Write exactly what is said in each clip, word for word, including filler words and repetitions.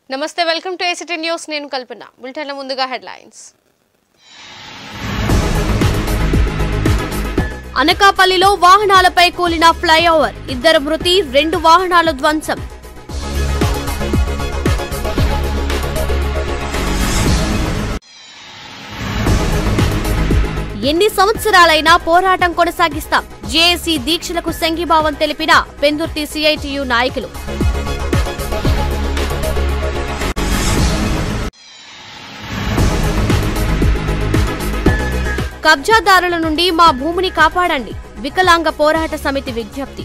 నమస్తే welcome to ACT news నేను కల్పన బులెటిన్ల ముందుగా హెడ్లైన్స్ అనకాపల్లిలో వాహనాలపై కూలిన ఫ్లైఓవర్ ఇద్దరు మృతి రెండు వాహనాలు ధ్వంసం ఎన్ని సంవత్సరాలైనా పోరాటం కొనసాగిస్తాం జేఏసీ దీక్షలకు సంఘీభావం తెలిపిన పెందుర్తి సిఐటియు నాయకులు కబ్జాదారుల నుండి మా భూమిని కాపాడండి వికలాంగ పోరాట సమితి విజ్ఞప్తి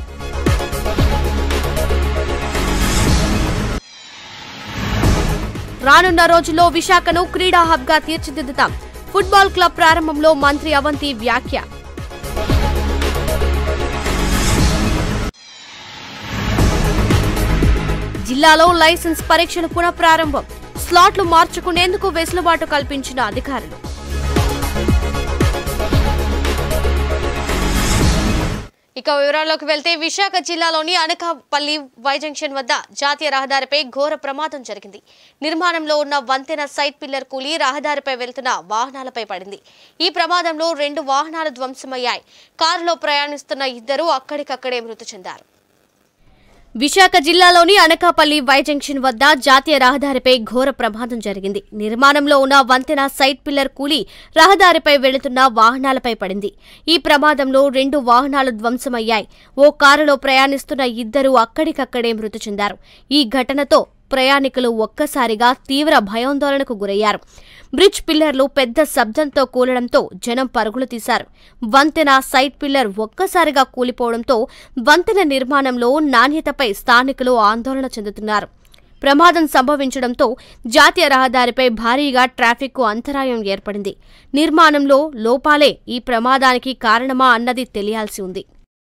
రానున్న రోజుల్లో విశాఖను క్రీడా హబ్ గా తీర్చిదిద్దుతాం ఫుట్బాల్ క్లబ్ ప్రారంభంలో మంత్రి అవంతి వ్యాఖ్య జిల్లాలో లైసెన్స్ పరీక్షలు పునఃప్రారంభం స్లాట్లు మార్చుకునేందుకు వెసులుబాటు కల్పించిన అధికారులు ఇక వివరాల్లోకి వెళ్తే విశాఖ జిల్లాలోని అనకాపల్లి వై జంక్షన్ వద్ద జాతీయ రహదారిపై ఘోర ప్రమాదం జరిగింది. నిర్మాణంలో ఉన్న వంతెన సైట్ పిల్లర్ కూలి రహదారిపై వెళ్తున్న వాహనాలపై పడింది. ఈ ప్రమాదంలో రెండు వాహనాలు ధ్వంసమయ్యాయి. కారులో ప్రయాణిస్తున్న ఇద్దరు అక్కడికక్కడే మృతి చెందారు. విశాఖ జిల్లాలోని అనకాపల్లి వై జంక్షన్ వద్ద జాతీయ రహదారిపై ఘోర ప్రమాదం జరిగింది. నిర్మాణంలో ఉన్న వంతెన సైట్ పిల్లర్ కూలి రహదారిపై వెళుతున్న వాహనాలపై పడింది. ఈ ప్రమాదంలో రెండు వాహనాలు ధ్వంసమయ్యాయి. ఓ కారులో ప్రయాణిస్తున్న ఇద్దరు అక్కడికక్కడే మృతి చెందారు. ఈ ఘటనతో ప్రయాణికులు ఒక్కసారిగా తీవ్ర భయాందోళనకు గురయ్యారు. బ్రిడ్జ్ పిల్లర్లు పెద్ద శబ్దంతో కూలడంతో జనం పరుగులు తీశారు. వంతెన సైట్ పిల్లర్ ఒక్కసారిగా కూలిపోవడంతో వంతెన నిర్మాణంలో నాణ్యతపై స్థానికులు ఆందోళన చెందుతున్నారు. ప్రమాదం సంభవించడంతో జాతీయ రహదారిపై భారీగా ట్రాఫిక్కు అంతరాయం ఏర్పడింది. నిర్మాణంలో లోపాలే ఈ ప్రమాదానికి కారణమా అన్నది తెలియాల్సి ఉంది.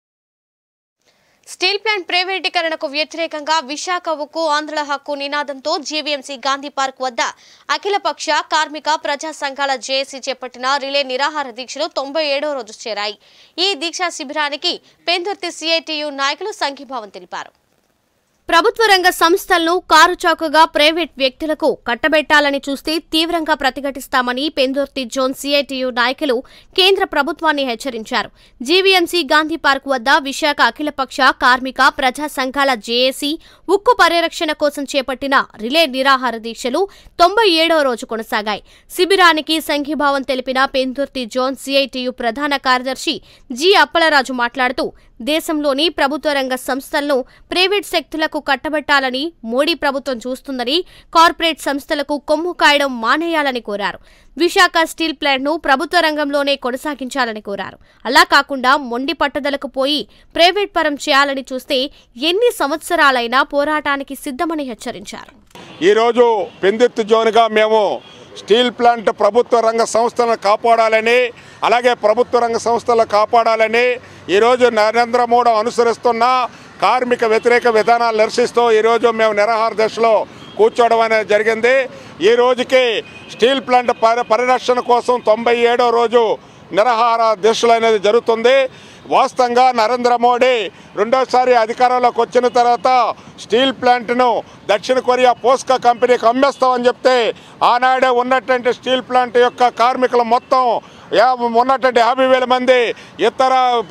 స్టీల్ ప్లాంట్ ప్రైవేటీకరణకు వ్యతిరేకంగా విశాఖ ఉక్కు ఆంధ్రుల హక్కు నినాదంతో జీవీఎంసీ గాంధీ పార్క్ వద్ద అఖిలపక్ష కార్మిక ప్రజా సంఘాల జేఏసీ చేపట్టిన రిలే నిరాహార దీక్షలు తొంభై ఏడో రోజు చేరాయి. ఈ దీక్షా శిబిరానికి పెందుర్తి సిఐటియు నాయకులు సంఘీభావం తెలిపారు. ప్రభుత్వ రంగ సంస్థలను కారుచౌకగా ప్రైవేట్ వ్యక్తులకు కట్టబెట్టాలని చూస్తే తీవ్రంగా ప్రతిఘటిస్తామని పెందుర్తి జోన్ సిఐటియు నాయకులు కేంద్ర ప్రభుత్వాన్ని హెచ్చరించారు. జీవీఎంసీ గాంధీ పార్క్ వద్ద విశాఖ అఖిలపక్ష కార్మిక ప్రజా సంఘాల జేఏసీ ఉక్కు పరిరక్షణ కోసం చేపట్టిన రిలే నిరాహార దీక్షలు తొంభై ఏడో రోజు కొనసాగాయి. శిబిరానికి సంఘీభావం తెలిపిన పెందుర్తి జోన్ సిఐటియు ప్రధాన కార్యదర్శి జి అప్పలరాజు మాట్లాడుతూ దేశంలోని ప్రభుత్వ రంగ సంస్థలను ప్రైవేట్ శక్తులకు కట్టబెట్టాలని మోడీ ప్రభుత్వం చూస్తుందని, కార్పొరేట్ సంస్థలకు కొమ్ము కాయడం మానేయాలని కోరారు. విశాఖ స్టీల్ ప్లాంట్ను ప్రభుత్వ రంగంలోనే కొనసాగించాలని కోరారు. అలా కాకుండా మొండి పట్టుదలకు పోయి ప్రైవేట్ పరం చేయాలని చూస్తే ఎన్ని సంవత్సరాలైనా పోరాటానికి సిద్ధమని హెచ్చరించారు. ఈరోజు పెందుర్తి జోన్గా మేము స్టీల్ ప్లాంట్ ప్రభుత్వ రంగ సంస్థలను కాపాడాలని, అలాగే ప్రభుత్వ రంగ సంస్థలను కాపాడాలని ఈరోజు నరేంద్ర మోడీ అనుసరిస్తున్న కార్మిక వ్యతిరేక విధానాలు నిరసిస్తూ ఈరోజు మేము నిరాహార దశలో కూర్చోవడం అనేది జరిగింది. ఈ రోజుకి స్టీల్ ప్లాంట్ పరిరక్షణ కోసం తొంభై ఏడో రోజు నిరాహార దీక్షలు అనేది జరుగుతుంది. వాస్తవంగా నరేంద్ర మోడీ రెండోసారి అధికారంలోకి వచ్చిన తర్వాత స్టీల్ ప్లాంట్ను దక్షిణ కొరియా పోస్కా కంపెనీకి అమ్మేస్తామని చెప్తే ఆనాడే ఉన్నటువంటి స్టీల్ ప్లాంట్ యొక్క కార్మికులు మొత్తం ఉన్నటువంటి యాభై వేల మంది ఇతర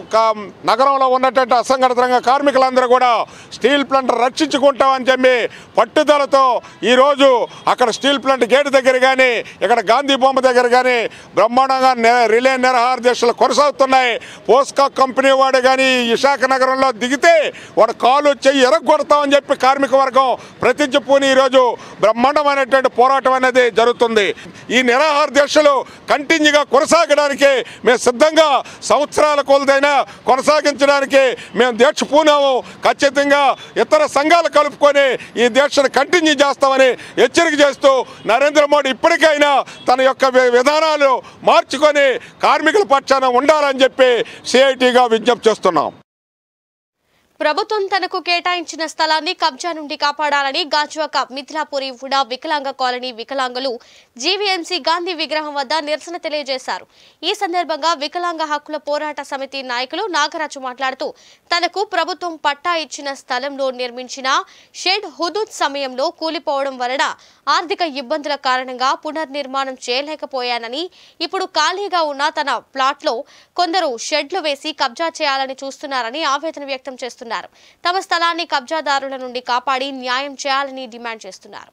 నగరంలో ఉన్నటువంటి అసంఘటిత రంగ కార్మికులందరూ కూడా స్టీల్ ప్లాంట్ రక్షించుకుంటామని చెప్పి పట్టుదలతో ఈరోజు అక్కడ స్టీల్ ప్లాంట్ గేటు దగ్గర కానీ ఇక్కడ గాంధీ బొమ్మ దగ్గర కానీ బ్రహ్మాండంగా రిలే నిరాహార దీక్షలు కొనసాగుతున్నాయి. పోస్కా కంపెనీ వాడు కానీ విశాఖ నగరంలో దిగితే వాడు కాలు చెయ్యి ఎరగొడతామని చెప్పి కార్మిక వర్గం ప్రతిజ్ఞ పూని ఈరోజు బ్రహ్మాండమైనటువంటి పోరాటం అనేది జరుగుతుంది. ఈ నిరాహార దీక్షలు కంటిన్యూగా కొనసాగ మేము సిద్ధంగా సంవత్సరాల కొలదైనా కొనసాగించడానికి మేము దీక్ష పూనాము. ఖచ్చితంగా ఇతర సంఘాలు కలుపుకొని ఈ దీక్షను కంటిన్యూ చేస్తామని హెచ్చరిక చేస్తూ నరేంద్ర మోడీ ఇప్పటికైనా తన యొక్క విధానాలు మార్చుకొని కార్మికుల పక్షాన ఉండాలని చెప్పి సిఐటిగా విజ్ఞప్తి చేస్తున్నాం. ప్రభుత్వం తనకు కేటాయించిన స్థలాన్ని కబ్జా నుండి కాపాడాలని గాజువాక మిథిలాపురి ఉడా వికలాంగ కాలనీ వికలాంగులు జీవీఎంసీ గాంధీ విగ్రహం వద్ద నిరసన తెలియజేశారు. ఈ సందర్భంగా వికలాంగ హక్కుల పోరాట సమితి నాయకులు నాగరాజు మాట్లాడుతూ తనకు ప్రభుత్వం పట్టా ఇచ్చిన స్థలంలో నిర్మించిన షెడ్ హుదూద్ సమయంలో కూలిపోవడం వలన ఆర్థిక ఇబ్బందుల కారణంగా పునర్నిర్మాణం చేయలేకపోయానని, ఇప్పుడు ఖాళీగా ఉన్న తన ప్లాట్లో కొందరు షెడ్లు వేసి కబ్జా చేయాలని చూస్తున్నారని ఆవేదన వ్యక్తం చేస్తున్నారు. తమ స్థలాన్ని కబ్జాదారుల నుండి కాపాడి న్యాయం చేయాలని డిమాండ్ చేస్తున్నారు.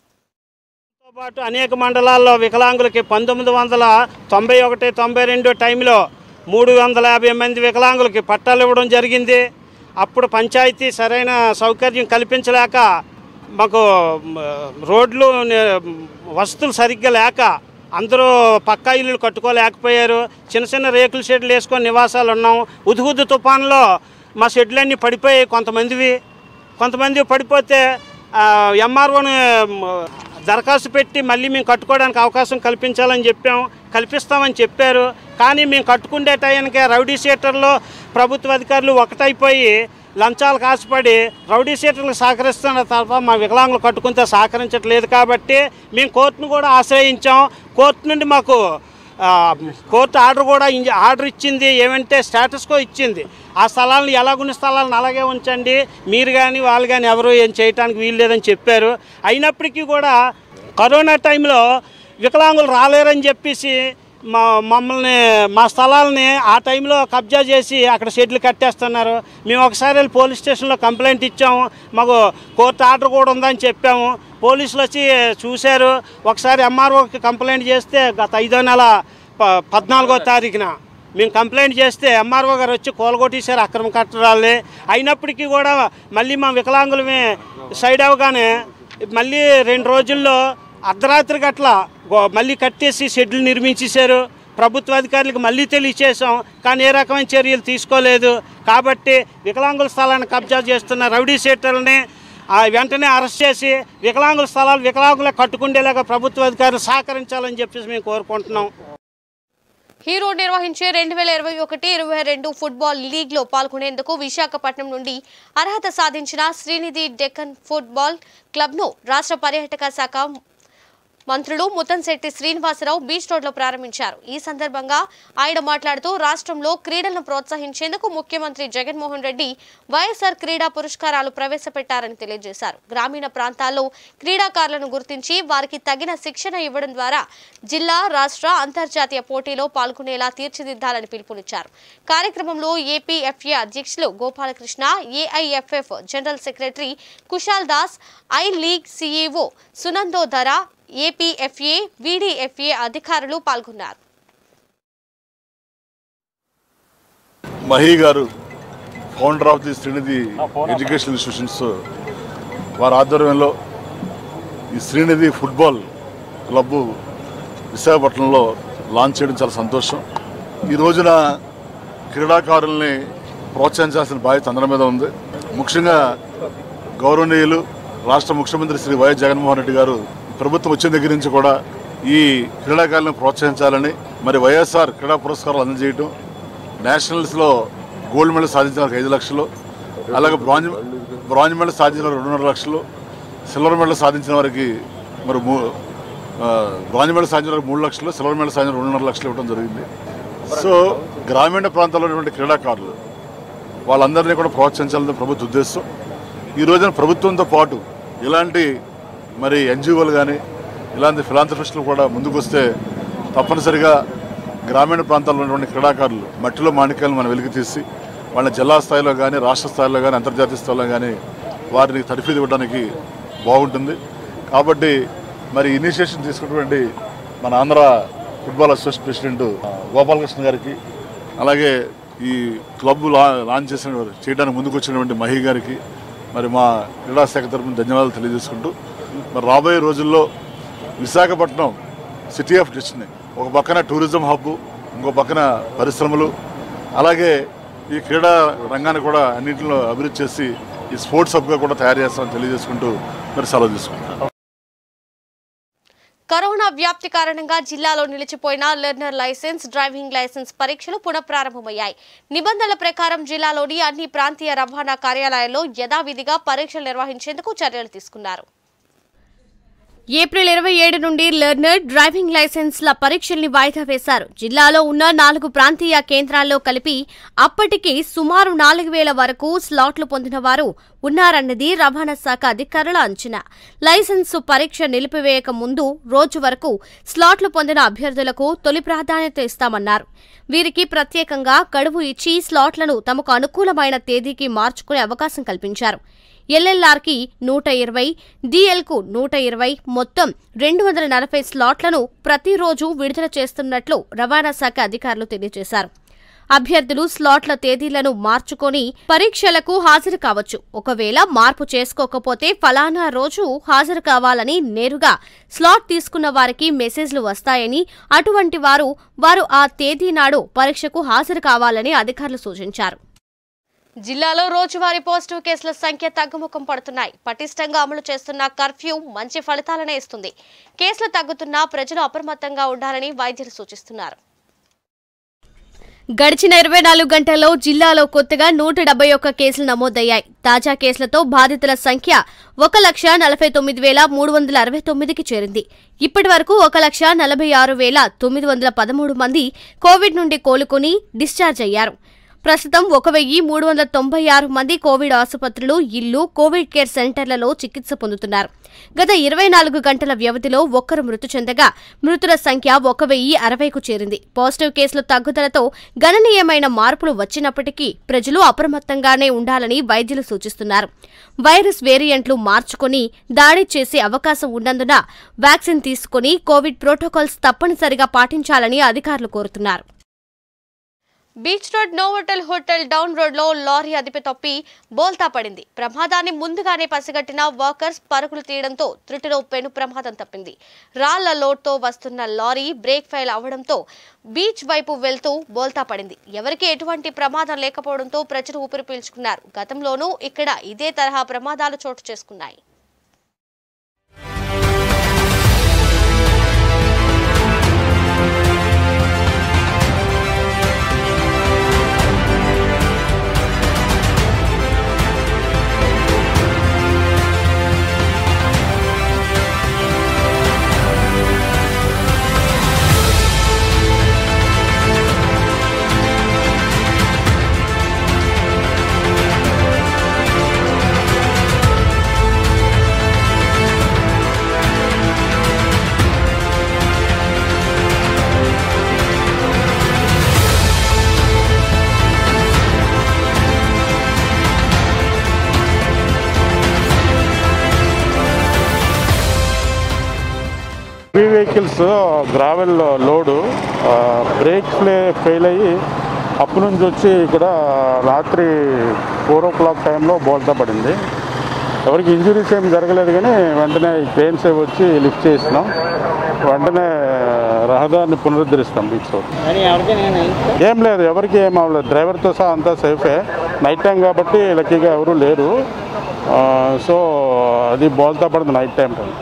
పాటు అనేక మండలాల్లో వికలాంగులకి పంతొమ్మిది వందల తొంభై ఒకటి తొంభై రెండు టైంలో మూడు వందల యాభై మంది వికలాంగులకి పట్టాలు ఇవ్వడం జరిగింది. అప్పుడు పంచాయతీ సరైన సౌకర్యం కల్పించలేక మాకు రోడ్లు వసతులు సరిగ్గా లేక అందరూ పక్కా ఇల్లు కట్టుకోలేకపోయారు. చిన్న చిన్న రేకుల షెడ్లు వేసుకొని నివాసాలు ఉన్నాం. ఉదుహుద్దు తుఫాన్లో మా షెడ్లన్నీ పడిపోయాయి. కొంతమందివి కొంతమంది పడిపోతే ఎంఆర్ఓని దరఖాస్తు పెట్టి మళ్ళీ మేము కట్టుకోవడానికి అవకాశం కల్పించాలని చెప్పాం. కల్పిస్తామని చెప్పారు. కానీ మేము కట్టుకునే టైంకి రౌడీ షీటర్లు ప్రభుత్వ అధికారులు ఒకటైపోయి లంచాలు కాసుపడి రౌడీ షీటర్లకు సహకరిస్తున్న తప్ప మా వికలాంగులు కట్టుకుంటే సహకరించట్లేదు. కాబట్టి మేము కోర్టును కూడా ఆశ్రయించాం. కోర్టు నుండి మాకు కోర్టు ఆర్డర్ కూడా ఆర్డర్ ఇచ్చింది. ఏమంటే స్టేటస్కో ఇచ్చింది. ఆ స్థలాలను ఎలాగున్న స్థలాలను అలాగే ఉంచండి, మీరు కానీ వాళ్ళు కానీ ఎవరు ఏం చేయడానికి వీలు లేదని చెప్పారు. అయినప్పటికీ కూడా కరోనా టైంలో వికలాంగులు రాలేరని చెప్పేసి మా మమ్మల్ని మా స్థలాలని ఆ టైంలో కబ్జా చేసి అక్కడ షెడ్లు కట్టేస్తున్నారు. మేము ఒకసారి వెళ్ళి పోలీస్ స్టేషన్లో కంప్లైంట్ ఇచ్చాము. మాకు కోర్టు ఆర్డర్ కూడా ఉందని చెప్పాము. పోలీసులు వచ్చి చూశారు. ఒకసారి ఎంఆర్ఓకి కంప్లైంట్ చేస్తే గత ఐదో నెల ప పద్నాలుగో తారీఖున మేము కంప్లైంట్ చేస్తే ఎంఆర్ఓ గారు వచ్చి కోలగొట్టేశారు అక్రమ కట్టడాలే. అయినప్పటికీ కూడా మళ్ళీ మా వికలాంగులమే సైడ్ అవగానే మళ్ళీ రెండు రోజుల్లో అర్ధరాత్రి గట్ల మళ్ళీ కట్టేసి షెడ్లు నిర్మించేశారు. ప్రభుత్వ అధికారులకు మళ్ళీ తెలియచేసాం. కానీ ఏ రకమైన చర్యలు తీసుకోలేదు. కాబట్టి వికలాంగుల స్థలాన్ని కబ్జా చేస్తున్న రౌడీ షీటర్లని వెంటనే అరెస్ట్ చేసి వికలాంగుల స్థలాలు వికలాంగులే కట్టుకుండేలాగా ప్రభుత్వ అధికారులు సహకరించాలని చెప్పేసి మేము కోరుకుంటున్నాం. హీరో నిర్వహించే రెండు వేల ఇరవై ఒకటి ఇరవై రెండు ఫుట్బాల్ లీగ్ లో పాల్గొనేందుకు విశాఖపట్నం నుండి అర్హత సాధించిన శ్రీనిధి డెక్కన్ ఫుట్బాల్ క్లబ్ ను రాష్ట్ర పర్యాటక శాఖ మంత్రులు ముత్తంశెట్టి శ్రీనివాసరావు బీచ్ రోడ్ లో ప్రారంభించారు. ఈ సందర్భంగా ఆయన మాట్లాడుతూ రాష్ట్రంలో క్రీడలను ప్రోత్సహించేందుకు ముఖ్యమంత్రి జగన్మోహన్ రెడ్డి వైఎస్ఆర్ క్రీడా పురస్కారాలు ప్రవేశపెట్టారని తెలియజేశారు. గ్రామీణ ప్రాంతాల్లో క్రీడాకారులను గుర్తించి వారికి తగిన శిక్షణ ఇవ్వడం ద్వారా జిల్లా, రాష్ట్ర, అంతర్జాతీయ పోటీలో పాల్గొనేలా తీర్చిదిద్దాలని పిలుపునిచ్చారు. కార్యక్రమంలో ఏపీఎఫ్ఏ అధ్యక్షులు Gopalakrishna, AIFF general secretary Kushal Das, I league CEO Sunando Dhar, APFA, VDFA అధికారులు పాల్గొన్నారు. మహి గారు founder of the Srinidhi education institutions వారి ఆధ్వర్యంలో ఈ శ్రీనిధి ఫుట్బాల్ క్లబ్ విశాఖపట్నంలో లాంచ్ చేయడం చాలా సంతోషం. ఈ రోజున క్రీడాకారుల్ని ప్రోత్సహించాల్సిన బాధ్యత అందరి మీద ఉంది. ముఖ్యంగా గౌరవనీయులు రాష్ట్ర ముఖ్యమంత్రి శ్రీ వైఎస్ జగన్మోహన్ రెడ్డి గారు ప్రభుత్వం వచ్చిన దగ్గర నుంచి కూడా ఈ క్రీడాకారులను ప్రోత్సహించాలని, మరి వైఎస్ఆర్ క్రీడా పురస్కారాలు అందజేయటం, నేషనల్స్లో గోల్డ్ మెడల్ సాధించిన వారికి ఐదు లక్షలు, అలాగే బ్రాంజ్ బ్రాంజ్ మెడల్ సాధించిన వారికి రెండున్నర లక్షలు, సిల్వర్ మెడల్ సాధించిన వారికి మరి మూ బ్రాంజ్ మెడల్ సాధించిన వారికి మూడు లక్షలు, సిల్వర్ మెడల్ సాధించిన రెండున్నర లక్షలు ఇవ్వడం జరిగింది. సో గ్రామీణ ప్రాంతాల్లో ఉన్నటువంటి క్రీడాకారులు వాళ్ళందరినీ కూడా ప్రోత్సహించాలని ప్రభుత్వ ఉద్దేశం. ఈ రోజున ప్రభుత్వంతో పాటు ఇలాంటి మరి ఎన్జిఓలు కానీ ఇలాంటి ఫిలాంథ్రఫిస్టులు కూడా ముందుకు వస్తే తప్పనిసరిగా గ్రామీణ ప్రాంతాల్లో ఉన్నటువంటి క్రీడాకారులు మట్టిలో మాణిక్యాలను మనం వెలికి తీసి వాళ్ళని జిల్లా స్థాయిలో కానీ, రాష్ట్ర స్థాయిలో కానీ, అంతర్జాతీయ స్థాయిలో కానీ వారిని తరఫీదు ఇవ్వడానికి బాగుంటుంది. కాబట్టి మరి ఇనిషియేషన్ తీసుకున్నటువంటి మన Andhra football association president Gopalakrishna గారికి, అలాగే ఈ క్లబ్ లా లాంచ్ చేసిన చేయడానికి ముందుకు వచ్చినటువంటి మహి గారికి మరి మా క్రీడా శాఖ తరఫున ధన్యవాదాలు తెలియజేసుకుంటూ, మరి రాబోయే రోజుల్లో విశాఖపట్నం సిటీ ఆఫ్ డెస్టినీ, ఒక పక్కన టూరిజం హబ్, ఇంకో పక్కన పరిశ్రమలు, అలాగే ఈ క్రీడా రంగాన్ని కూడా అన్నింటిలో అభివృద్ధి చేసి ఈ స్పోర్ట్స్ హబ్గా కూడా తయారు చేస్తామని తెలియజేసుకుంటూ మరి సెలవు తీసుకుంటాం. కరోనా వ్యాప్తి కారణంగా జిల్లాలో నిలిచిపోయిన లెర్నర్ లైసెన్స్, డ్రైవింగ్ లైసెన్స్ పరీక్షలు పునఃప్రారంభమయ్యాయి. నిబంధనల ప్రకారం జిల్లాలోని అన్ని ప్రాంతీయ రవాణా కార్యాలయాల్లో యథావిధిగా పరీక్షలు నిర్వహించేందుకు చర్యలు తీసుకున్నారు. ఏప్రిల్ ఇరవై ఏడు నుండి లెర్నర్, డ్రైవింగ్ లైసెన్స్ల పరీక్షల్ని వాయిదా వేశారు. జిల్లాలో ఉన్న నాలుగు ప్రాంతీయ కేంద్రాల్లో కలిపి అప్పటికి సుమారు నాలుగు వేల వరకు స్లాట్లు పొందిన వారు ఉన్నారన్నది రవాణా శాఖ అధికారుల అంచనా. లైసెన్సు పరీక్ష నిలిపివేయక ముందు రోజు వరకు స్లాట్లు పొందిన అభ్యర్థులకు తొలి ప్రాధాన్యత ఇస్తామన్నారు. వీరికి ప్రత్యేకంగా గడువు ఇచ్చి స్లాట్లను తమకు అనుకూలమైన తేదీకి మార్చుకునే అవకాశం కల్పించారు. ఎల్ఎల్ఆర్కి నూట ఇరవై, డిఎల్కు నూట ఇరవై, మొత్తం రెండు వందల నలభై స్లాట్లను ప్రతిరోజు విడుదల చేస్తున్నట్లు రవాణా శాఖ అధికారులు తెలియజేశారు. అభ్యర్థులు స్లాట్ల తేదీలను మార్చుకొని పరీక్షలకు హాజరు కావచ్చు. ఒకవేళ మార్పు చేసుకోకపోతే ఫలానా రోజు హాజరు కావాలని నేరుగా స్లాట్ తీసుకున్న వారికి మెసేజ్లు వస్తాయని, అటువంటి వారు వారు ఆ తేదీ నాడు పరీక్షకు హాజరు కావాలని అధికారులు సూచించారు. జిల్లాలో రోజువారీ పాజిటివ్ కేసుల సంఖ్య తగ్గుముఖం పడుతున్నాయి. పటిష్టంగా అమలు చేస్తున్న కర్ఫ్యూ మంచి ఫలితాలనే ఇస్తుంది. కేసులు తగ్గుతున్నా ప్రజలు అప్రమత్తంగా ఉండాలని వైద్యులు సూచిస్తున్నారు. గడిచిన ఇరవై నాలుగు గంటల్లో జిల్లాలో కొత్తగా నూట డెబ్బై ఒక్క కేసులు నమోదయ్యాయి. తాజా కేసులతో బాధితుల సంఖ్య ఒక లక్ష నలభై తొమ్మిది వేల మూడు వందల అరవై తొమ్మిదికి చేరింది. ఇప్పటి వరకు ఒక లక్ష నలభై ఆరు వేల తొమ్మిది వందల పదమూడు మంది కోవిడ్ నుండి కోలుకుని డిశ్చార్జ్ అయ్యారు. ప్రస్తుతం ఒక వెయ్యి మూడు వందల తొంభై ఆరు మంది కోవిడ్ ఆసుపత్రులు, ఇళ్లు, కోవిడ్ కేర్ సెంటర్లలో చికిత్స పొందుతున్నారు. గత ఇరవై నాలుగు గంటల వ్యవధిలో ఒక్కరు మృతి చెందగా మృతుల సంఖ్య ఒక వెయ్యి అరవైకు చేరింది. పాజిటివ్ కేసుల తగ్గుదలతో గణనీయమైన మార్పులు వచ్చినప్పటికీ ప్రజలు అప్రమత్తంగానే ఉండాలని వైద్యులు సూచిస్తున్నారు. వైరస్ వేరియంట్లు మార్చుకుని దాడి చేసే అవకాశం ఉన్నందున వ్యాక్సిన్ తీసుకుని కోవిడ్ ప్రోటోకాల్స్ తప్పనిసరిగా పాటించాలని అధికారులు కోరుతున్నారు. Beach road Novotel hotel down road లో లారీ అదుపు తప్పి బోల్తా పడింది. ప్రమాదాన్ని ముందుగానే పసిగట్టిన వర్కర్స్ పరుగులు తీయడంతో త్రుటిలో పెను ప్రమాదం తప్పింది. రాళ్ల లోడ్తో వస్తున్న లారీ బ్రేక్ ఫెయిల్ అవడంతో బీచ్ వైపు వెళ్తూ బోల్తా పడింది. ఎవరికి ఎటువంటి ప్రమాదం లేకపోవడంతో ప్రజలు ఊపిరి పీల్చుకున్నారు. గతంలోనూ ఇక్కడ ఇదే తరహా ప్రమాదాలు చోటు చేసుకున్నాయి. Heavy vehicles gravel load brake fail అయ్యి అప్పటి నుంచి వచ్చి ఇక్కడ రాత్రి ఫోర్ ఓ క్లాక్ టైంలో బోల్తా పడింది. ఎవరికి ఇంజురీస్ ఏం జరగలేదు, కానీ వెంటనే క్రెయిన్స్ అవి వచ్చి లిఫ్ట్ చేసినాం. వెంటనే రహదారిని పునరుద్ధరిస్తాం. బీచ్ రోడ్ ఏం లేదు, ఎవరికి ఏం అవ్వలేదు. డ్రైవర్తో సహా అంతా సేఫే. నైట్ టైం కాబట్టి లక్కీగా ఎవరు లేరు. సో అది బోల్తా పడింది నైట్ టైం టైం.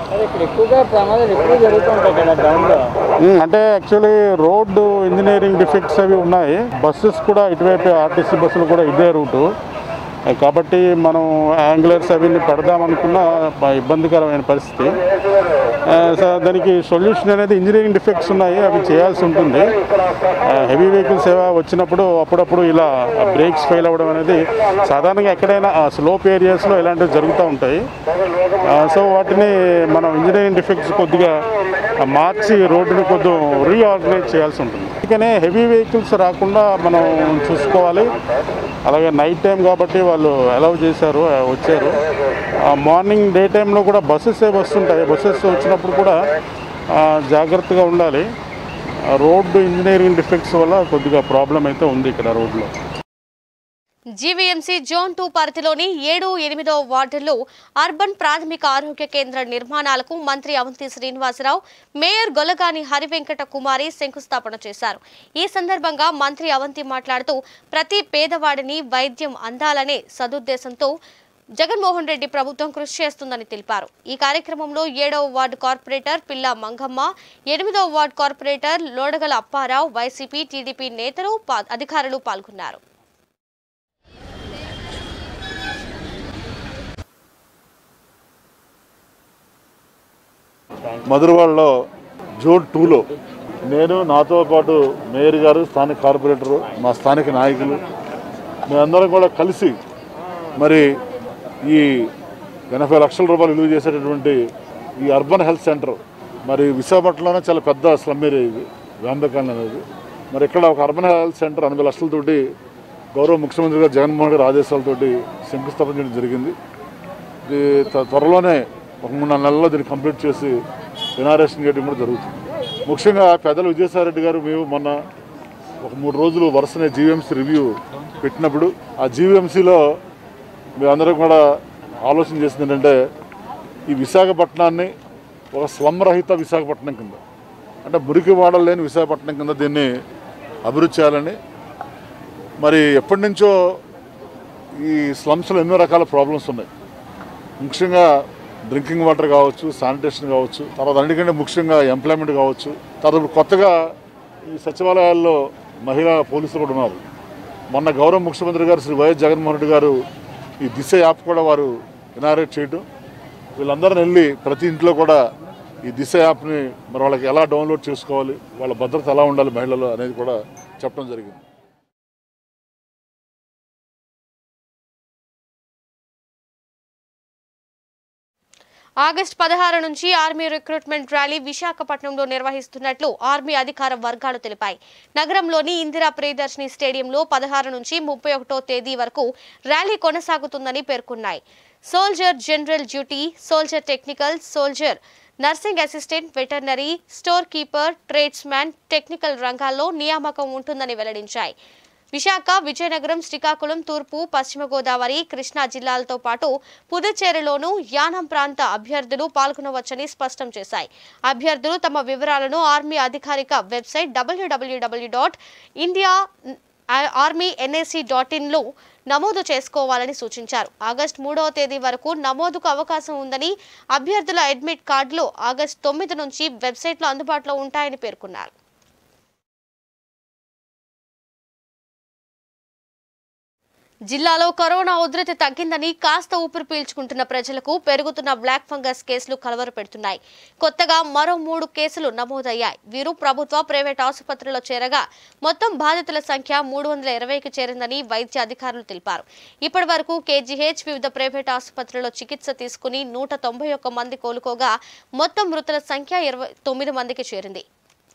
అంటే యాక్చువల్లీ రోడ్డు ఇంజనీరింగ్ డిఫెక్ట్స్ అవి ఉన్నాయి. బస్సెస్ కూడా ఇటువైపు ఆర్టీసీ బస్సులు కూడా ఇదే రూటు కాబట్టి మనం యాంగులర్స్ అవి పెడదామనుకున్న ఇబ్బందికరమైన పరిస్థితి. సో దానికి సొల్యూషన్ అనేది ఇంజనీరింగ్ డిఫెక్ట్స్ ఉన్నాయి, అవి చేయాల్సి ఉంటుంది. హెవీ వెహికల్స్ ఏవో వచ్చినప్పుడు అప్పుడప్పుడు ఇలా బ్రేక్స్ ఫెయిల్ అవ్వడం అనేది సాధారణంగా ఎక్కడైనా స్లోప్ ఏరియాస్లో ఇలాంటివి జరుగుతూ ఉంటాయి. సో వాటిని మనం ఇంజనీరింగ్ డిఫెక్ట్స్ కొద్దిగా మార్చి రోడ్డుని కొద్దిగా రీఆర్గనైజ్ చేయాల్సి ఉంటుంది. అందుకనే హెవీ వెహికల్స్ రాకుండా మనం చూసుకోవాలి. అలాగే నైట్ టైం కాబట్టి వాళ్ళు అలౌ చేశారు, వచ్చారు. మార్నింగ్ డే టైంలో కూడా బస్సెస్ ఏ వస్తుంటాయి. బస్సెస్ వచ్చినప్పుడు కూడా జాగ్రత్తగా ఉండాలి. రోడ్డు ఇంజనీరింగ్ డిఫెక్ట్స్ వల్ల కొద్దిగా ప్రాబ్లం అయితే ఉంది ఇక్కడ రోడ్లో. జీవీఎంసీ జోన్ టూ పరిధిలోని ఏడు ఎనిమిదో వార్డుల్లో అర్బన్ ప్రాథమిక ఆరోగ్య కేంద్ర నిర్మాణాలకు మంత్రి అవంతి శ్రీనివాసరావు, మేయర్ గొల్లగాని హరివెంకట కుమారి శంకుస్థాపన చేశారు. ఈ సందర్భంగా మంత్రి అవంతి మాట్లాడుతూ ప్రతి పేదవాడిని వైద్యం అందాలనే సదుద్దేశంతో జగన్మోహన్ రెడ్డి ప్రభుత్వం కృషి చేస్తుందని తెలిపారు. ఈ కార్యక్రమంలో ఏడవ వార్డు కార్పొరేటర్ పిల్ల మంగమ్మ, ఎనిమిదవ ward corporator Lodagala Apparao, YCP, TDP నేతలు, అధికారులు పాల్గొన్నారు. మధురవాడలో జోన్ టూలో నేను, నాతో పాటు మేయర్ గారు, స్థానిక కార్పొరేటరు, మా స్థానిక నాయకులు మేమందరం కూడా కలిసి మరి ఈ ఎనభై లక్షల రూపాయలు విలువ చేసేటటువంటి ఈ అర్బన్ హెల్త్ సెంటర్ మరి విశాఖపట్నంలోనే చాలా పెద్ద స్లమ్ ఏరియా ఇది వ్యాంబకాన్ అనేది. మరి ఇక్కడ ఒక అర్బన్ హెల్త్ సెంటర్ ఎనభై లక్షలతోటి గౌరవ ముఖ్యమంత్రి గారు జగన్మోహన్ గారి ఆదేశాలతోటి శంకుస్థాపన చేయడం జరిగింది. ఇది త్వరలోనే ఒక మూడు నాలుగు నెలల్లో దీన్ని కంప్లీట్ చేసి ఇనారేషన్ చేయడం కూడా జరుగుతుంది. ముఖ్యంగా పెద్దలు విజయసాయిరెడ్డి గారు మేము మొన్న ఒక మూడు రోజులు వరుసనే జీవీఎంసీ రివ్యూ పెట్టినప్పుడు ఆ జీవీఎంసీలో మేమందరం కూడా ఆలోచన చేసింది ఏంటంటే ఈ విశాఖపట్నాన్ని ఒక స్లమ్ రహిత విశాఖపట్నం కింద, అంటే మురికి వాడలు లేని విశాఖపట్నం కింద దీన్ని అభివృద్ధి చేయాలని. మరి ఎప్పటి నుంచో ఈ స్లమ్స్లో ఎన్నో రకాల ప్రాబ్లమ్స్ ఉన్నాయి. ముఖ్యంగా డ్రింకింగ్ వాటర్ కావచ్చు, శానిటేషన్ కావచ్చు, తర్వాత అన్నిటికంటే ముఖ్యంగా ఎంప్లాయ్మెంట్ కావచ్చు. తర్వాత కొత్తగా ఈ సచివాలయాల్లో మహిళా పోలీసులు కూడా ఉన్నారు. మొన్న గౌరవ ముఖ్యమంత్రి గారు శ్రీ వైఎస్ జగన్మోహన్ రెడ్డి గారు ఈ దిశ యాప్ కూడా వారు ఇనారేట్ చేయడం, వీళ్ళందరిని వెళ్ళి ప్రతి ఇంట్లో కూడా ఈ దిశ యాప్ని మరి వాళ్ళకి ఎలా డౌన్లోడ్ చేసుకోవాలి, వాళ్ళ భద్రత ఎలా ఉండాలి మహిళలు అనేది కూడా చెప్పడం జరిగింది. ఆగస్టు పదహారు నుంచి ఆర్మీ రిక్రూట్మెంట్ ర్యాలీ విశాఖపట్నంలో నిర్వహిస్తున్నట్లు ఆర్మీ అధికార వర్గాలు తెలిపాయి. నగరంలోని ఇందిరా ప్రియదర్శిని స్టేడియంలో పదహారు నుంచి ముప్పై ఒకటో తేదీ వరకు ర్యాలీ కొనసాగుతుందని పేర్కొన్నాయి. Soldier general duty, soldier technical, soldier nursing assistant, veterinary, store keeper, tradesman, technical రంగాల్లో నియామకం ఉంటుందని వెల్లడించాయి. విశాఖ, విజయనగరం, శ్రీకాకుళం, తూర్పు, పశ్చిమ గోదావరి, కృష్ణా జిల్లాలతో పాటు పుదుచ్చేరిలోనూ యానం ప్రాంత అభ్యర్థులు పాల్గొనవచ్చని స్పష్టం చేశాయి. అభ్యర్థులు తమ వివరాలను ఆర్మీ అధికారిక వెబ్సైట్ డబ్ల్యూడబ్ల్యూడబ్ల్యూ dot India army NAC dot ఇన్లో నమోదు చేసుకోవాలని సూచించారు. ఆగస్టు మూడవ తేదీ వరకు నమోదుకు అవకాశం ఉందని, అభ్యర్థుల అడ్మిట్ కార్డులు ఆగస్టు తొమ్మిది నుంచి వెబ్సైట్లో అందుబాటులో ఉంటాయని పేర్కొన్నారు. జిల్లాలో కరోనా ఉధృతి తగ్గిందని కాస్త ఊపిరి పీల్చుకుంటున్న ప్రజలకు పెరుగుతున్న బ్లాక్ ఫంగస్ కేసులు కలవరపెడుతున్నాయి. కొత్తగా మరో మూడు కేసులు నమోదయ్యాయి. వీరు ప్రభుత్వ, ప్రైవేట్ ఆసుపత్రుల్లో చేరగా మొత్తం బాధితుల సంఖ్య మూడు వందల ఇరవైకి చేరిందని వైద్య అధికారులు తెలిపారు. ఇప్పటి వరకు కేజీహెచ్, వివిధ ప్రైవేట్ ఆసుపత్రుల్లో చికిత్స తీసుకుని నూట తొంభై ఒక్క మంది కోలుకోగా మొత్తం మృతుల సంఖ్య ఇరవై తొమ్మిది మందికి చేరింది.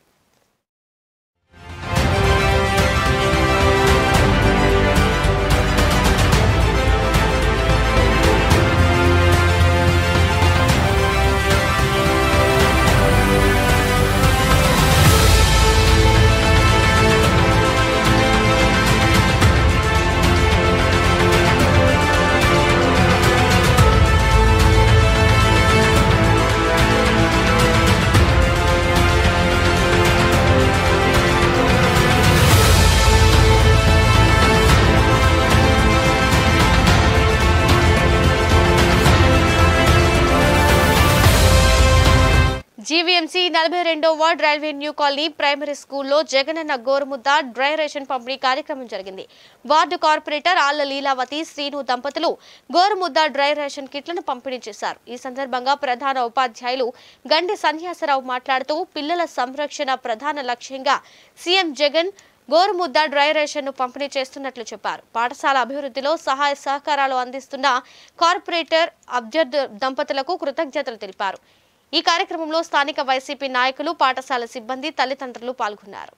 జీవీఎంసీ నలభై రెండో ward railway new colony primary స్కూల్లో జగనన్న గోరుముద్ద డ్రై రేషన్ పంపిణీ కార్యక్రమం జరిగింది. వార్డు కార్పొరేటర్ ఆళ్ల లీలావతి, శ్రీను దంపతులు గోరుముద్ద డ్రై రేషన్ కిట్లను పంపిణీ చేశారు. ఈ సందర్భంగా ప్రధాన ఉపాధ్యాయులు గండి సన్యాసరావు మాట్లాడుతూ పిల్లల సంరక్షణ ప్రధాన లక్ష్యంగా CM Jagan Gorumudda dry ration ను పంపిణీ చేస్తున్నట్లు చెప్పారు. పాఠశాల అభివృద్ధిలో సహాయ సహకారాలు అందిస్తున్న కార్పొరేటర్ అభ్యర్థు దంపతులకు కృతజ్ఞతలు తెలిపారు. ఈ కార్యక్రమంలో స్థానిక వైసీపీ నాయకులు, పాఠశాల సిబ్బంది, తల్లిదండ్రులు పాల్గొన్నారు.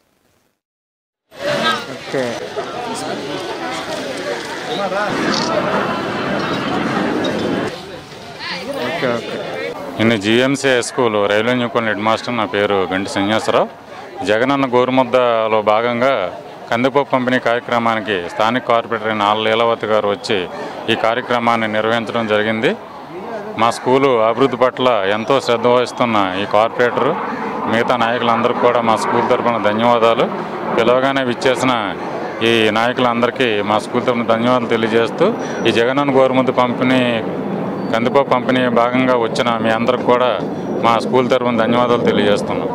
నేను GMC school railway new colony head master. నా పేరు గంటి సన్యాసరావు. జగనన్న గోరుముద్దలో భాగంగా కందిపప్పు పంపిణీ కార్యక్రమానికి స్థానిక కార్పొరేటర్ అయిన ఆళ్ల లీలావతి గారు వచ్చి ఈ కార్యక్రమాన్ని నిర్వహించడం జరిగింది. మా స్కూలు అభివృద్ధి పట్ల ఎంతో శ్రద్ధ వహిస్తున్న ఈ కార్పొరేటరు, మిగతా నాయకులందరికీ కూడా మా స్కూల్ తరఫున ధన్యవాదాలు. పిలవగానే విచ్చేసిన ఈ నాయకులందరికీ మా స్కూల్ తరఫున ధన్యవాదాలు తెలియజేస్తూ ఈ జగనన్న గోరుముద్ద పంపిణీ కందిపప్పు పంపిణీ భాగంగా వచ్చిన మీ అందరికి కూడా మా స్కూల్ తరఫున ధన్యవాదాలు తెలియజేస్తున్నాం.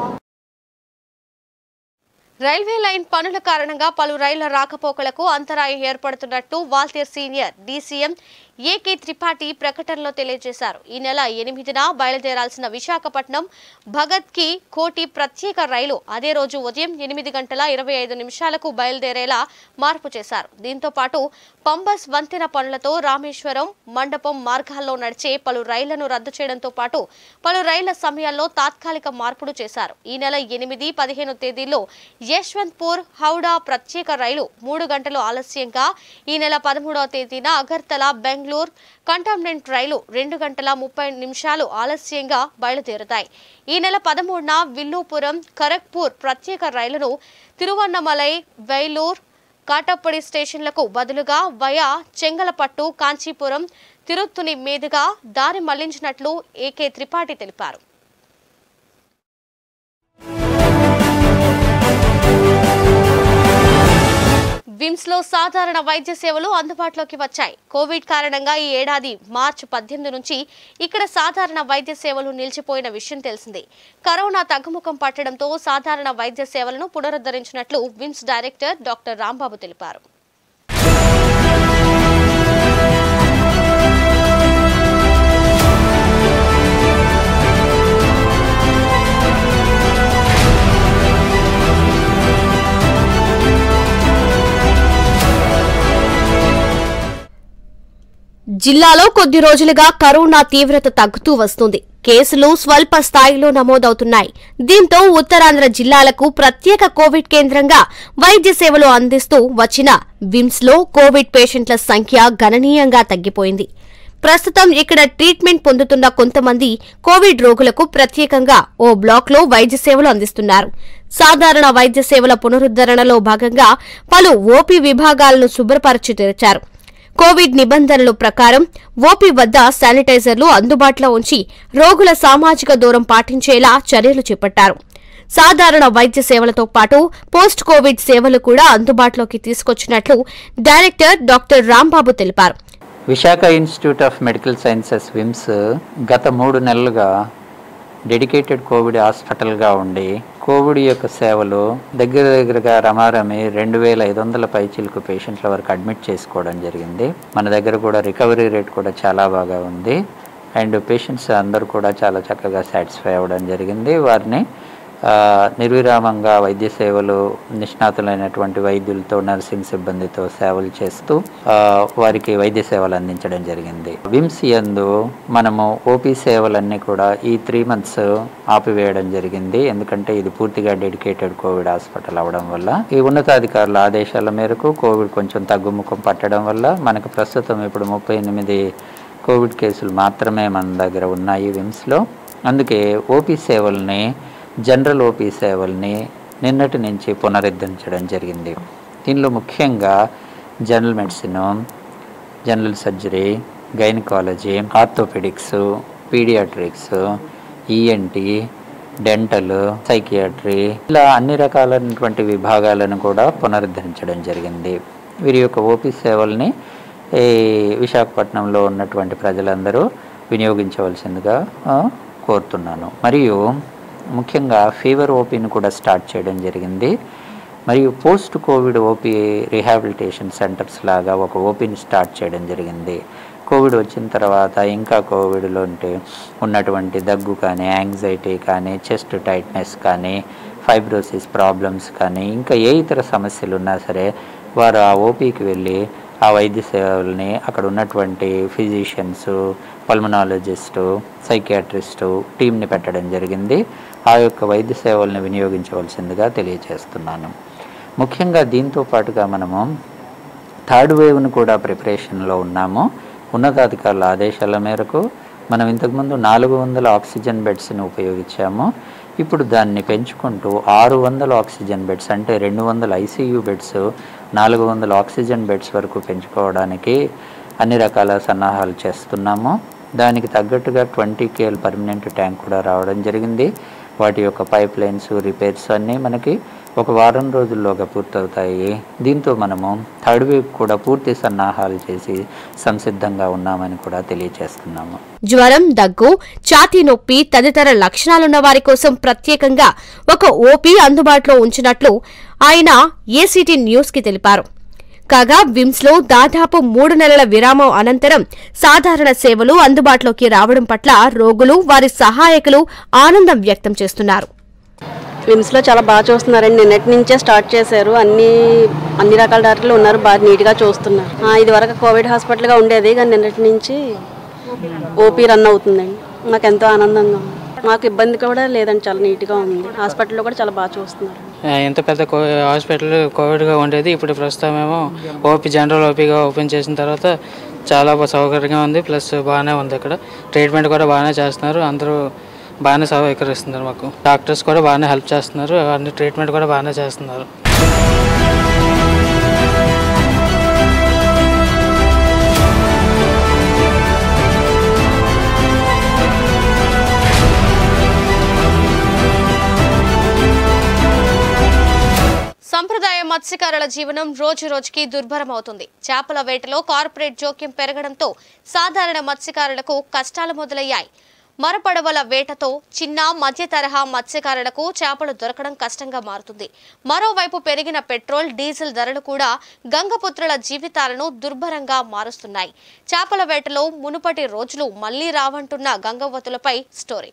రైల్వే లైన్ పనుల కారణంగా పలు రైళ్ల రాకపోకలకు అంతరాయం ఏర్పడుతున్నట్టు Waltair senior DCM AK Tripathi ప్రకటనలో తెలియజేశారు. ఈ నెల ఎనిమిదిన బయలుదేరాల్సిన విశాఖపట్నం భగత్ కి కోటి ప్రత్యేక రైలు అదే రోజు ఉదయం ఎనిమిది గంటల ఇరవై ఐదు నిమిషాలకు బయలుదేరేలా మార్పు చేశారు. దీంతో పాటు పంబస్ వంతెన పనులతో రామేశ్వరం మండపం మార్గాల్లో నడిచే పలు రైళ్లను రద్దు చేయడంతో పాటు పలు రైళ్ల సమయాల్లో తాత్కాలిక మార్పులు చేశారు. ఈ నెల ఎనిమిది పదిహేను తేదీల్లో యశ్వంత్పూర్ హౌడా ప్రత్యేక రైలు మూడు గంటలు ఆలస్యంగా, ఈ నెల పదమూడవ తేదీన అగర్తల బెంగళూరు కంటోన్మెంట్ రైలు రెండు గంటల ముప్పై నిమిషాలు ఆలస్యంగా బయలుదేరుతాయి. ఈ నెల పదమూడున విల్లుపురం ఖరగ్పూర్ ప్రత్యేక రైలును తిరువన్నమలై వేలూర్ కాటప్పడి స్టేషన్లకు బదులుగా వయా చెంగలపట్టు కాంచీపురం తిరుత్తుని మీదుగా దారి మళ్లించినట్లు ఏకే త్రిపాఠి తెలిపారు. విమ్స్ లో సాధారణ వైద్య సేవలు అందుబాటులోకి వచ్చాయి. కోవిడ్ కారణంగా ఈ ఏడాది మార్చి పద్దెనిమిది నుంచి ఇక్కడ సాధారణ వైద్య సేవలు నిలిచిపోయిన విషయం తెలిసిందే. కరోనా తగ్గుముఖం పట్టడంతో సాధారణ వైద్య సేవలను పునరుద్ధరించినట్లు విమ్స్ డైరెక్టర్ డాక్టర్ రాంబాబు తెలిపారు. జిల్లాలో కొద్ది రోజులుగా కరోనా తీవ్రత తగ్గుతూ వస్తుంది. కేసులు స్వల్ప స్థాయిలో నమోదవుతున్నాయి. దీంతో ఉత్తరాంధ్ర జిల్లాలకు ప్రత్యేక కోవిడ్ కేంద్రంగా వైద్య సేవలు అందిస్తూ వచ్చిన విమ్స్ లో కోవిడ్ పేషెంట్ల సంఖ్య గణనీయంగా తగ్గిపోయింది. ప్రస్తుతం ఇక్కడ ట్రీట్మెంట్ పొందుతున్న కొంతమంది కోవిడ్ రోగులకు ప్రత్యేకంగా ఓ బ్లాక్ లో వైద్య సేవలు అందిస్తున్నారు. సాధారణ వైద్య సేవల పునరుద్ధరణలో భాగంగా పలు ఓపీ విభాగాలను శుభ్రపరిచి తెరిచారు. కోవిడ్ నిబంధనల ప్రకారం ఓపీ వద్ద శానిటైజర్లు అందుబాటులో ఉంచి రోగుల సామాజిక దూరం పాటించేలా చర్యలు చేపట్టారు. సాధారణ వైద్య సేవలతో పాటు పోస్ట్ కోవిడ్ సేవలు కూడా అందుబాటులోకి తీసుకొచ్చినట్లు డైరెక్టర్ డాక్టర్ రాంబాబు తెలిపారు. Visakha institute of medical sciences VIMS గత మూడు నెలలుగా డెడికేటెడ్ కోవిడ్ హాస్పిటల్గా ఉండి కోవిడ్ యొక్క సేవలు దగ్గర దగ్గరగా రమారమి రెండు వేల ఐదు వందల పైచిలకు పేషెంట్ల వరకు అడ్మిట్ చేసుకోవడం జరిగింది. మన దగ్గర కూడా రికవరీ రేట్ కూడా చాలా బాగా ఉంది. అండ్ పేషెంట్స్ అందరూ కూడా చాలా చక్కగా సాటిస్ఫై అవ్వడం జరిగింది. వారిని నిర్విరామంగా వైద్య సేవలు నిష్ణాతులైనటువంటి వైద్యులతో నర్సింగ్ సిబ్బందితో సేవలు చేస్తూ వారికి వైద్య సేవలు అందించడం జరిగింది. విమ్స్ యందు మనము ఓపీ సేవలన్నీ కూడా ఈ త్రీ మంత్స్ ఆపివేయడం జరిగింది. ఎందుకంటే ఇది పూర్తిగా డెడికేటెడ్ కోవిడ్ హాస్పిటల్ అవడం వల్ల ఈ ఉన్నతాధికారుల ఆదేశాల మేరకు కోవిడ్ కొంచెం తగ్గుముఖం పట్టడం వల్ల మనకు ప్రస్తుతం ఇప్పుడు ముప్పై ఎనిమిది కోవిడ్ కేసులు మాత్రమే మన దగ్గర ఉన్నాయి విమ్స్లో. అందుకే ఓపీ సేవల్ని జనరల్ ఓపీ సేవల్ని నిన్నటి నుంచి పునరుద్ధరించడం జరిగింది. దీనిలో ముఖ్యంగా general medicine, general surgery, gynaecology, orthopaedics, paediatrics, ENT, dental, psychiatry ఇలా అన్ని రకాలైనటువంటి విభాగాలను కూడా పునరుద్ధరించడం జరిగింది. వీరి యొక్క ఓపీ సేవల్ని ఈ విశాఖపట్నంలో ఉన్నటువంటి ప్రజలందరూ వినియోగించవలసిందిగా కోరుతున్నాను. మరియు ముఖ్యంగా ఫీవర్ ఓపీని కూడా స్టార్ట్ చేయడం జరిగింది. మరియు post covid OP rehabilitation centres లాగా ఒక ఓపీని స్టార్ట్ చేయడం జరిగింది. కోవిడ్ వచ్చిన తర్వాత ఇంకా కోవిడ్లో ఉంటే ఉన్నటువంటి దగ్గు కానీ, యాంగ్జైటీ కానీ, చెస్ట్ టైట్నెస్ కానీ, ఫైబ్రోసిస్ ప్రాబ్లమ్స్ కానీ ఇంకా ఏ ఇతర సమస్యలు ఉన్నా సరే వారు ఆ ఓపీకి వెళ్ళి ఆ వైద్య సేవల్ని అక్కడ ఉన్నటువంటి ఫిజిషియన్స్, పల్మనాలజిస్టు, సైకియాట్రిస్టు టీంని పెట్టడం జరిగింది. ఆ యొక్క వైద్య సేవల్ని వినియోగించవలసిందిగా తెలియజేస్తున్నాను. ముఖ్యంగా దీంతో పాటుగా మనము థర్డ్ వేవ్ను కూడా ప్రిపరేషన్లో ఉన్నాము. ఉన్నతాధికారుల ఆదేశాల మేరకు మనం ఇంతకుముందు నాలుగు వందల ఆక్సిజన్ బెడ్స్ని ఉపయోగించాము. ఇప్పుడు దాన్ని పెంచుకుంటూ ఆరు వందల ఆక్సిజన్ బెడ్స్ అంటే రెండు వందల ఐసీయూ బెడ్స్, నాలుగు వందల ఆక్సిజన్ బెడ్స్ వరకు పెంచుకోవడానికి అన్ని రకాల సన్నాహాలు చేస్తున్నాము. దానికి తగ్గట్టుగా ట్వంటీ కేఎల్ పర్మనెంట్ ట్యాంక్ కూడా రావడం జరిగింది. వాటి యొక్క పైప్ లైన్స్, రిపేర్స్ అన్నీ మనకి ఒక వారం రోజుల్లోగా పూర్తవుతాయి. దీంతో మనము థర్డ్ వేవ్ కూడా పూర్తి సన్నాహాలు చేసి సంసిద్ధంగా ఉన్నామని కూడా తెలియజేస్తున్నాము. జ్వరం, దగ్గు, ఛాతీ నొప్పి తదితర లక్షణాలున్న వారి కోసం ప్రత్యేకంగా ఒక ఓపీ అందుబాటులో ఉంచినట్లు ఆయన ఏసీటీ న్యూస్ కి తెలిపారు. కాగా విమ్స్ లో దాదాపు మూడు నెలల విరామం అనంతరం సాధారణ సేవలు అందుబాటులోకి రావడం పట్ల రోగులు, వారి సహాయకులు ఆనందం వ్యక్తం చేస్తున్నారు. విమ్స్లో చాలా బాగా చూస్తున్నారండి. నిన్నటి నుంచే స్టార్ట్ చేశారు. అన్ని అన్ని రకాల డాక్టర్లు ఉన్నారు, బాగా నీట్గా చూస్తున్నారు. ఇది వరకు కోవిడ్ హాస్పిటల్గా ఉండేది, కానీ నిన్నటి నుంచి ఓపీ రన్ అవుతుందండి. నాకు ఎంతో ఆనందంగా ఉంది. మాకు ఇబ్బంది కూడా లేదండి, చాలా నీట్గా ఉంది. హాస్పిటల్లో కూడా చాలా బాగా చూస్తున్నారు. ఎంత పెద్ద హాస్పిటల్ కోవిడ్గా ఉండేది, ఇప్పుడు ప్రస్తుతం ఏమో ఓపీ జనరల్ ఓపీగా ఓపెన్ చేసిన తర్వాత చాలా సౌకర్యంగా ఉంది. ప్లస్ బాగానే ఉంది. ఇక్కడ ట్రీట్మెంట్ కూడా బాగానే చేస్తున్నారు. అందరూ బాగానే సౌకర్యస్తున్నారు. మాకు డాక్టర్స్ కూడా బాగానే హెల్ప్ చేస్తున్నారు. అన్ని ట్రీట్మెంట్ కూడా బాగానే చేస్తున్నారు. సంప్రదాయ మత్స్యకారుల జీవనం రోజు రోజుకి దుర్భరమవుతుంది. చేపల వేటలో కార్పొరేట్ జోక్యం పెరగడంతో సాధారణ మత్స్యకారులకు కష్టాలు మొదలయ్యాయి. మరపడవల వేటతో చిన్న మధ్య తరహా మత్స్యకారులకు చేపలు దొరకడం కష్టంగా మారుతుంది. మరోవైపు పెరిగిన పెట్రోల్, డీజిల్ ధరలు కూడా గంగపుత్రుల జీవితాలను దుర్భరంగా మారుస్తున్నాయి. చేపల వేటలో మునుపటి రోజులు మళ్లీ రావంటున్న గంగవతులపై స్టోరీ.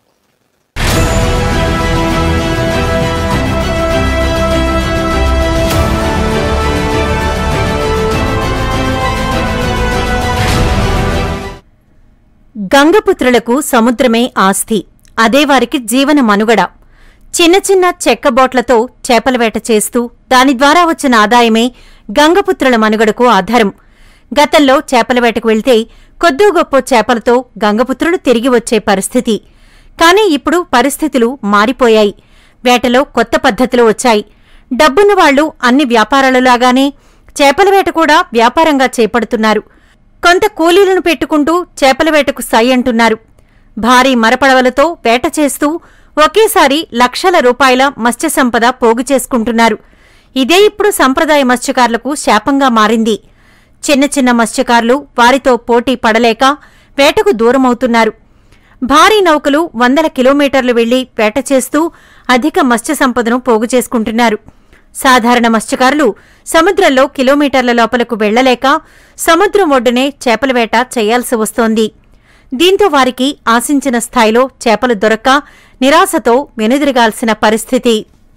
గంగపుత్రులకు సముద్రమే ఆస్తి, అదే వారికి జీవన మనుగడ. చిన్న చిన్న చెక్క బోట్లతో చేపల వేట చేస్తూ దాని ద్వారా వచ్చిన ఆదాయమే గంగపుత్రుల మనుగడకు ఆధారం. గతంలో చేపల వేటకు వెళ్తే కొద్దో గొప్ప చేపలతో గంగపుత్రులు తిరిగి వచ్చే పరిస్థితి. కానీ ఇప్పుడు పరిస్థితులు మారిపోయాయి. వేటలో కొత్త పద్ధతులు వచ్చాయి. డబ్బున్న వాళ్లు అన్ని వ్యాపారాలలాగానే చేపల వేట కూడా వ్యాపారంగా చేపడుతున్నారు. కొంత కూలీలను పెట్టుకుంటూ చేపల వేటకు సై అంటున్నారు. భారీ మరపడవలతో వేట చేస్తూ ఒకేసారి లక్షల రూపాయల మత్స్య సంపద పోగు చేసుకుంటున్నారు. ఇదే ఇప్పుడు సంప్రదాయ మత్స్యకారులకు శాపంగా మారింది. చిన్న చిన్న మత్స్యకారులు వారితో పోటీ పడలేక వేటకు దూరమవుతున్నారు. భారీ నౌకలు వందల కిలోమీటర్లు వెళ్లి వేట చేస్తూ అధిక మత్స్య సంపదను పోగు చేసుకుంటున్నారు. సాధారణ మత్స్యకారులు సముద్రంలో కిలోమీటర్ల లోపలకు వెళ్లలేక సముద్రం ఒడ్డునే చేపల వేట చేయాల్సి వస్తోంది. దీంతో వారికి ఆశించిన స్థాయిలో చేపలు దొరక్క నిరాశతో వెనుదిరగాల్సిన పరిస్థితి.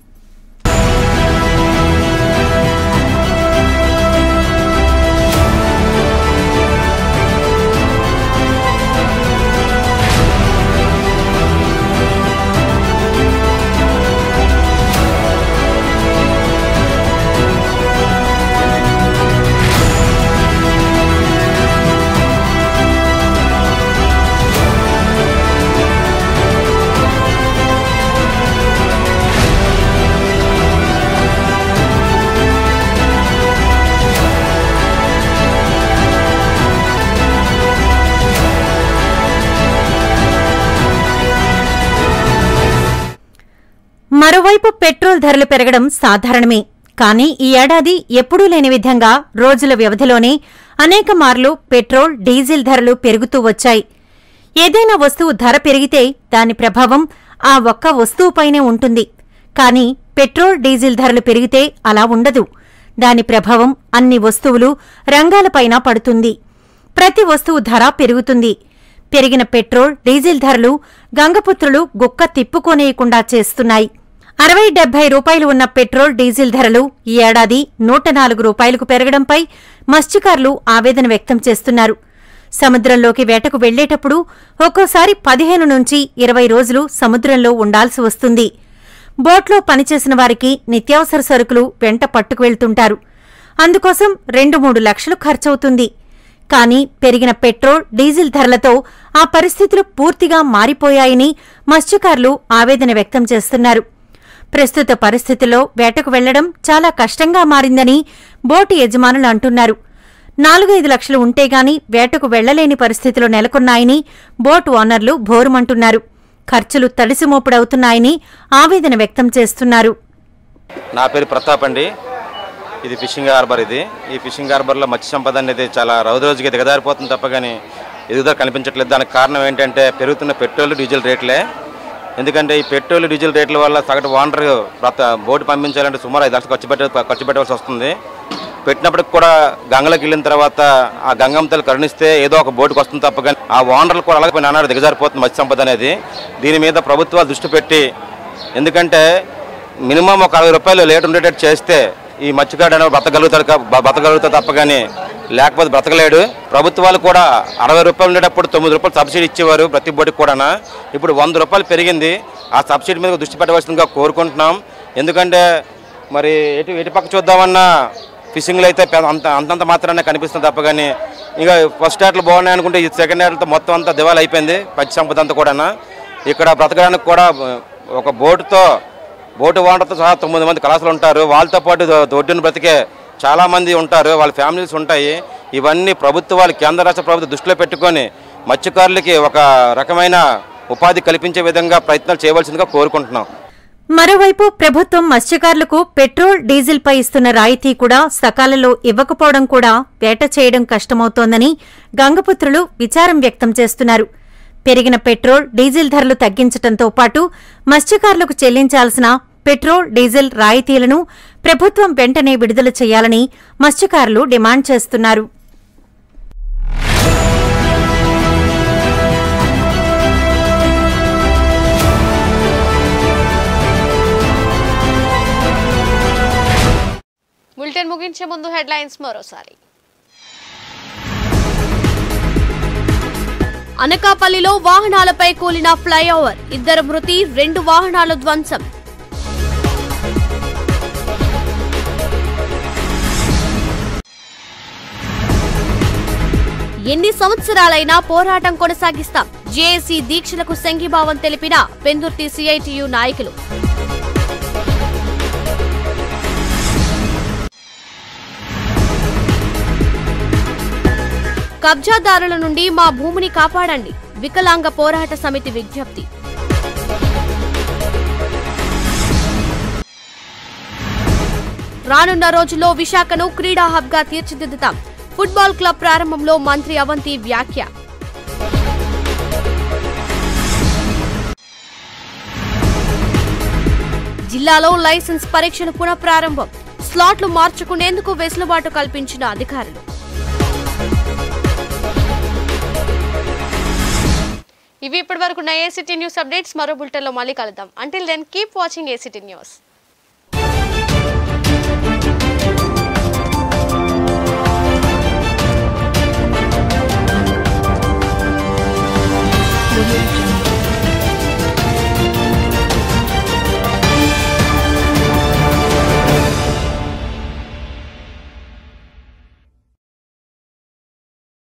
మరోవైపు పెట్రోల్ ధరలు పెరగడం సాధారణమే. కానీ ఈ ఏడాది ఎప్పుడూ లేని విధంగా రోజుల వ్యవధిలోనే అనేక మార్లు పెట్రోల్, డీజిల్ ధరలు పెరుగుతూ వచ్చాయి. ఏదైనా వస్తువు ధర పెరిగితే దాని ప్రభావం ఆ ఒక్క వస్తువుపైనే ఉంటుంది. కానీ పెట్రోల్, డీజిల్ ధరలు పెరిగితే అలా ఉండదు. దాని ప్రభావం అన్ని వస్తువులు, రంగాలపైన పడుతుంది. ప్రతి వస్తువు ధర పెరుగుతుంది. పెరిగిన పెట్రోల్, డీజిల్ ధరలు గంగపుత్రులు గుక్క తిప్పుకోనేయకుండా చేస్తున్నాయి. అరవై డెబ్బై రూపాయలు ఉన్న పెట్రోల్, డీజిల్ ధరలు ఈ ఏడాది నూట నాలుగు రూపాయలకు పెరగడంపై మత్స్యకారులు ఆవేదన వ్యక్తం చేస్తున్నారు. సముద్రంలోకి వేటకు వెళ్లేటప్పుడు ఒక్కోసారి పదిహేను నుంచి ఇరవై రోజులు సముద్రంలో ఉండాల్సి వస్తుంది. బోట్లో పనిచేసిన వారికి నిత్యావసర సరుకులు వెంట పట్టుకు వెళ్తుంటారు. అందుకోసం రెండు మూడు లక్షలు ఖర్చవుతుంది. కానీ పెరిగిన పెట్రోల్, డీజిల్ ధరలతో ఆ పరిస్థితులు పూర్తిగా మారిపోయాయని మత్స్యకారులు ఆవేదన వ్యక్తం చేస్తున్నారు. ప్రస్తుత పరిస్థితుల్లో వేటకు వెళ్లడం చాలా కష్టంగా మారిందని బోటు యజమానులు అంటున్నారు. నాలుగైదు లక్షలు ఉంటేగాని వేటకు వెళ్లలేని పరిస్థితులు నెలకొన్నాయని బోటు ఓనర్లు భోరుమంటున్నారు. ఖర్చులు తడిసిమోపుడవుతున్నాయని ఆవేదన వ్యక్తం చేస్తున్నారు. నా పేరు ప్రతాప్ అండి. ఇది ఫిషింగ్ హార్బర్. ఇది ఈ ఫిషింగ్ హార్బర్లో మత్స్య సంపద అనేది చాలా రోజు రోజుకి దిగజారిపోతుంది తప్ప కానీ ఎదుగుదల కనిపించట్లేదు. దానికి కారణం ఏంటంటే పెరుగుతున్న పెట్రోల్ డీజిల్ రేట్లే. ఎందుకంటే ఈ పెట్రోల్ డీజిల్ రేట్ల వల్ల సగటు ఓనర్ ప్రత బోటు పంపించాలంటే సుమారు ఐదు లక్షలు ఖర్చు పెట్ట ఖర్చు పెట్టవలసి వస్తుంది. పెట్టినప్పటికి కూడా గంగలోకి వెళ్ళిన తర్వాత ఆ గంగమ్మతలు కరుణిస్తే ఏదో ఒక బోటుకు వస్తుంది తప్ప కానీ ఆ ఓనర్లు కూడా అలాగే నానాడు దిగజారిపోతుంది మత్స్య సంపద అనేది. దీని మీద ప్రభుత్వాలు దృష్టి పెట్టి, ఎందుకంటే మినిమం ఒక అరవై రూపాయలు లీటర్ ఉండేటట్టు చేస్తే ఈ మత్స్యకారుడు అనేవి బతకగలుగుతాడు బతకగలుగుతాడు తప్ప కానీ లేకపోతే బ్రతకలేడు. ప్రభుత్వాలు కూడా అరవై రూపాయలు ఉండేటప్పుడు తొమ్మిది రూపాయలు సబ్సిడీ ఇచ్చేవారు ప్రతి బోటికి కూడా. ఇప్పుడు వంద రూపాయలు పెరిగింది. ఆ సబ్సిడీ మీద దృష్టి పెట్టవలసిందిగా కోరుకుంటున్నాం. ఎందుకంటే మరి ఎటు ఎటు పక్క చూద్దామన్నా ఫిషింగ్లో అయితే అంత అంతంత మాత్రానే కనిపిస్తుంది తప్ప కానీ ఇక ఫస్ట్ ఏటలు బాగున్నాయి అనుకుంటే ఈ సెకండ్ ఏటలతో మొత్తం అంతా దివాళి అయిపోయింది మత్స్య సంపద అంతా కూడా. ఇక్కడ బ్రతకడానికి కూడా ఒక బోటుతో బోటు ఓనర్తో సహా తొమ్మిది మంది కళాశాలు ఉంటారు. వాళ్ళతో పాటు ఒడ్డున బ్రతికే చాలామంది ఉంటారు, వాళ్ళ ఫ్యామిలీస్ ఉంటాయి. ఇవన్నీ ప్రభుత్వాలు కేంద్ర రాష్ట్ర ప్రభుత్వం దృష్టిలో పెట్టుకొని మత్స్యకారులకి ఒక రకమైన ఉపాధి కల్పించే విధంగా ప్రయత్నాలు చేయవలసిందిగా కోరుకుంటున్నాం. మరోవైపు ప్రభుత్వం మత్స్యకారులకు పెట్రోల్ డీజిల్ పై ఇస్తున్న రాయితీ కూడా సకాలంలో ఇవ్వకపోవడం కూడా వేట చేయడం కష్టమవుతోందని గంగపుత్రులు విచారం వ్యక్తం చేస్తున్నారు. పెరిగిన పెట్రోల్ డీజిల్ ధరలు తగ్గించడంతో పాటు మత్స్యకారులకు చెల్లించాల్సిన పెట్రోల్ డీజిల్ రాయితీలను ప్రభుత్వం వెంటనే విడుదల చేయాలని మత్స్యకారులు డిమాండ్ చేస్తున్నారు. బులెటిన్ ముగించే ముందు హెడ్లైన్స్ మరోసారి. అనకాపల్లిలో వాహనాలపై కూలిన ఫ్లైఓవర్, ఇద్దరు మృతి, రెండు వాహనాలు ధ్వంసం. ఎన్ని సంవత్సరాలైనా పోరాటం కొనసాగిస్తాం, జేఏసీ దీక్షలకు సంఘీభావం తెలిపిన పెందుర్తి సీఐటియు నాయకులు. కబ్జాదారుల నుండి మా భూమిని కాపాడండి, వికలాంగ పోరాట సమితి విజ్ఞప్తి. రానున్న రోజుల్లో విశాఖను క్రీడా హబ్ గా తీర్చిదిద్దుతాం, ఫుట్బాల్ క్లబ్ ప్రారంభంలో మంత్రి అవంతి వ్యాఖ్య. జిల్లాలో లైసెన్స్ పరీక్షలు పునఃప్రారంభం, స్లాట్లు మార్చుకునేందుకు వెసులుబాటు కల్పించిన అధికారులు. ఇవి ఇప్పటి వరకు ఉన్న ఏసీటీ న్యూస్ అప్డేట్స్. మరో బులెటిన్లో మళ్ళీ కలుద్దాం. Until then keep watching ACT news. We'll be right back.